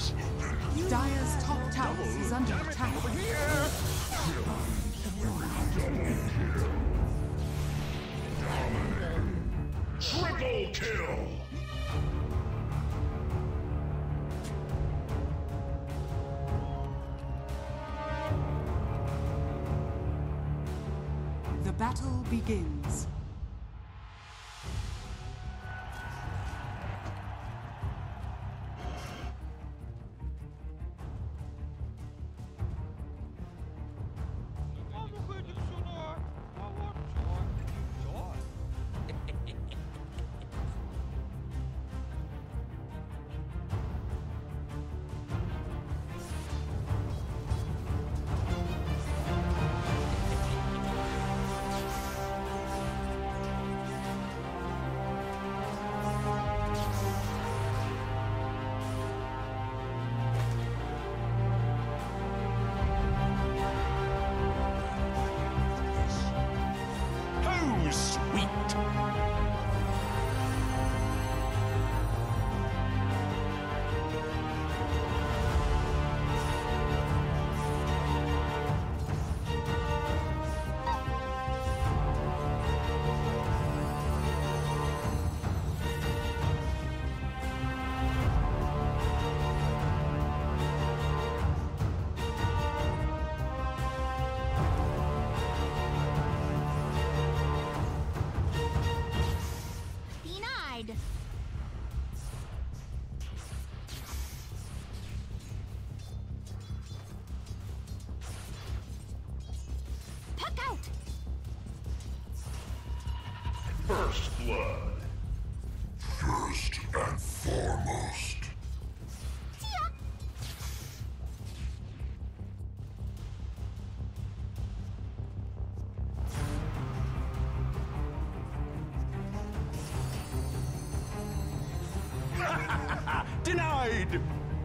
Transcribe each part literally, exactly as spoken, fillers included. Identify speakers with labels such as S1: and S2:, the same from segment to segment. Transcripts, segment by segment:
S1: Dire's top tower is under attack.
S2: Over here!
S3: Triple kill!
S1: The battle begins.
S3: First blood. First and foremost.
S2: Denied!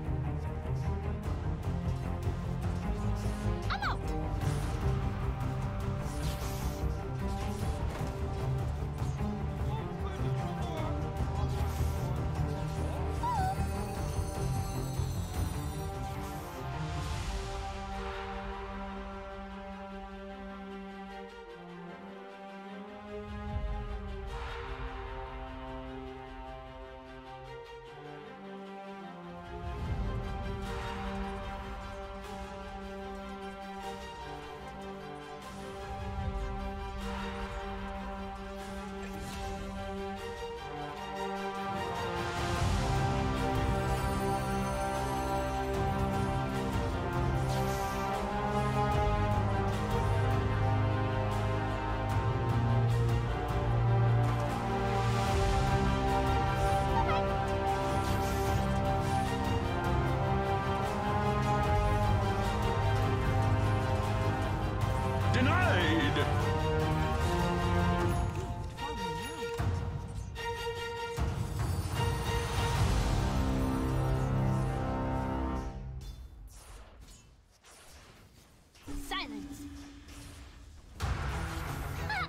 S4: I'm out! Silence! Ah!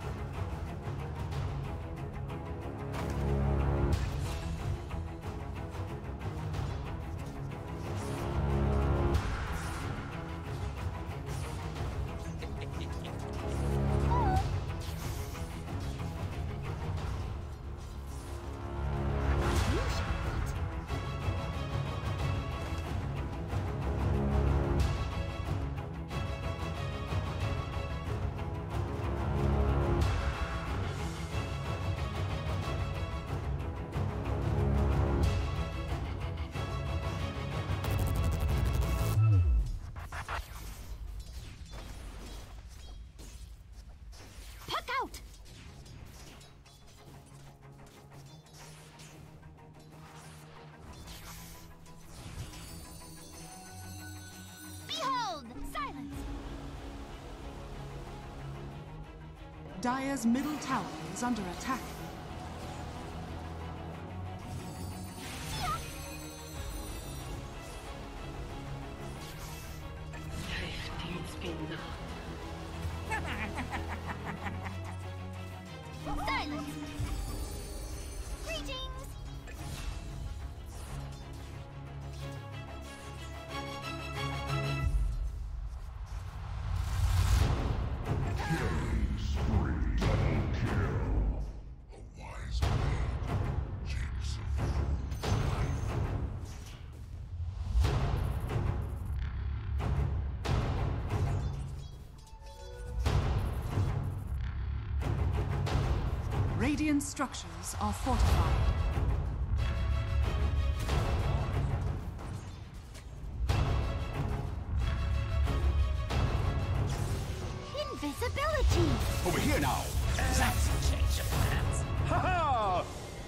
S4: Silence!
S1: Dire's middle tower is under attack.
S4: Silence! Greetings!
S1: Radiant structures are fortified.
S4: Invisibility!
S2: Over here now.
S5: That's a change of plans.
S2: Ha ha!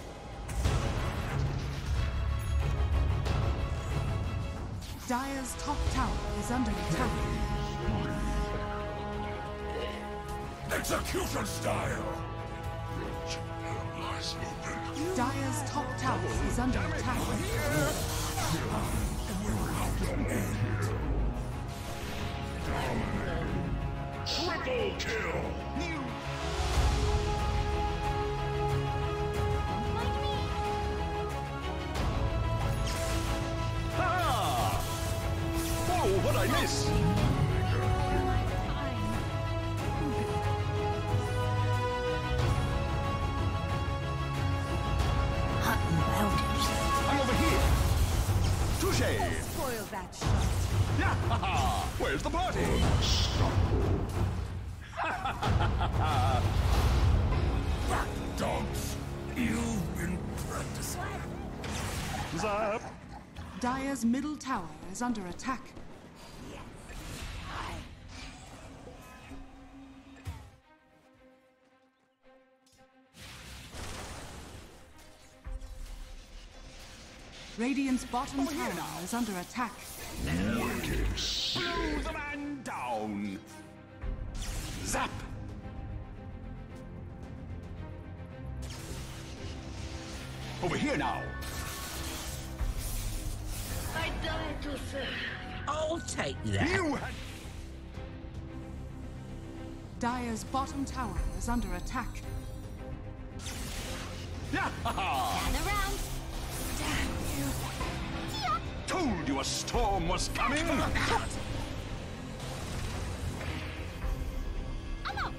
S1: Dire's top tower is under attack.
S3: Execution style! Lies open.
S1: Dire's top tower is under attack.
S3: Triple kill!
S4: Like me!
S2: Ha! Whoa, what'd I miss? I'm over here. Touche!
S1: Spoil that shot.
S2: Yeah, ha ha! Where's the party?
S3: Dogs, you've been practicing.
S2: Zap!
S1: Dire's middle tower is under attack. Radiant's bottom
S2: Over here
S1: tower
S2: now.
S1: is under attack.
S2: Blow the man down! Zap! Over here now!
S5: I die to serve. I'll take that.
S2: You had...
S1: Dire's bottom tower is under attack.
S2: Yeah, ha ha!
S4: Gather round!
S2: Told you a storm was coming!
S4: I'm out!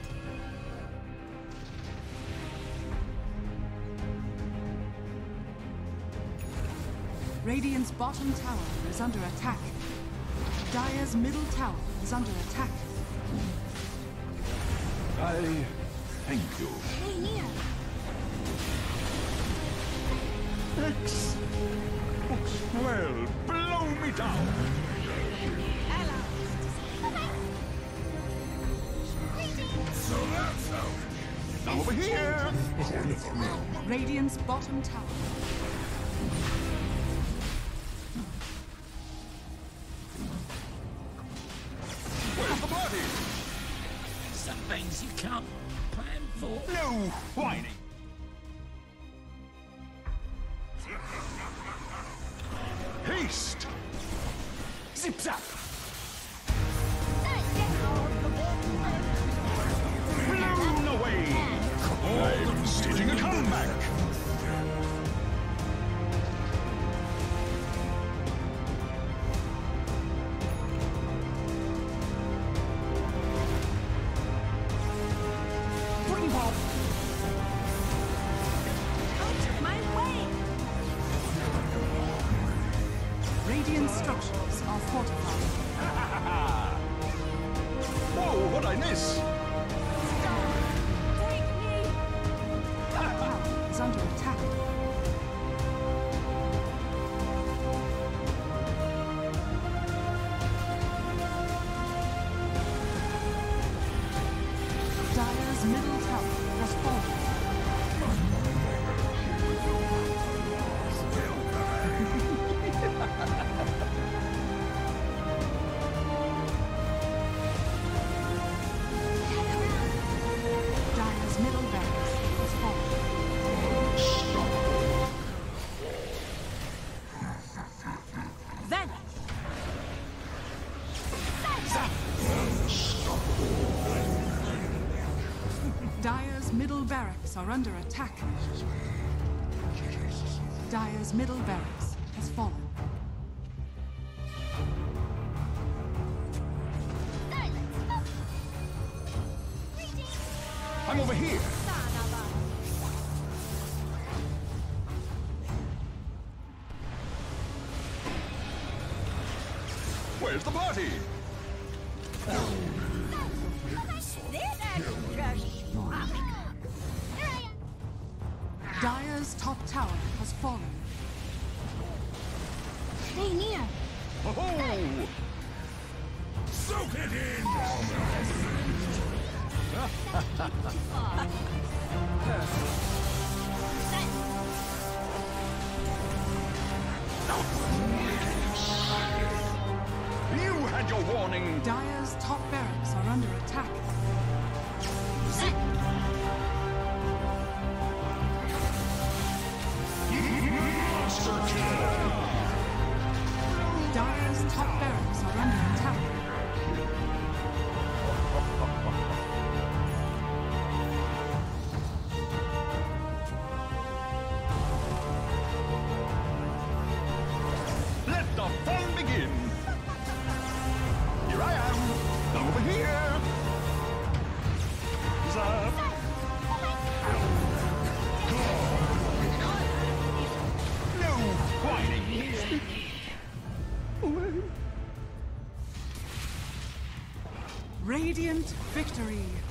S1: Radiant's bottom tower is under attack. Dire's middle tower is under attack.
S2: I thank you.
S4: Stay near!
S2: X. Well, blow me down!
S3: So that's how
S2: Now over here!
S3: Horn of the realm.
S1: Radiant's bottom tower.
S2: Where's the party?
S5: Some things you can't plan for.
S2: No whining! Haste! Zip zap! Blown away! I'm staging a comeback! Bring pop!
S4: Out of my way!
S1: Radiant structures are fortified.
S2: Whoa, what'd I miss?
S4: Take me!
S1: Tower is under attack. Dire's middle tower has fallen. Dire's middle barracks has fallen. Vanish! Dire's middle barracks are under attack. Dire's middle barracks has fallen.
S4: Silence! Greetings!
S2: I'm over here!
S4: Sanaba!
S2: Where's the party?
S4: This is just... Here I am!
S1: top tower has fallen.
S4: Stay near.
S2: Oh!
S3: Soak it in!
S2: You had your warning!
S1: Dire's top barracks are under attack.
S2: Monster kill!
S1: Dire's top barracks are under attack.
S2: Let the fun begin! Here I am! Over here! Zap! No whining here!
S1: Radiant victory.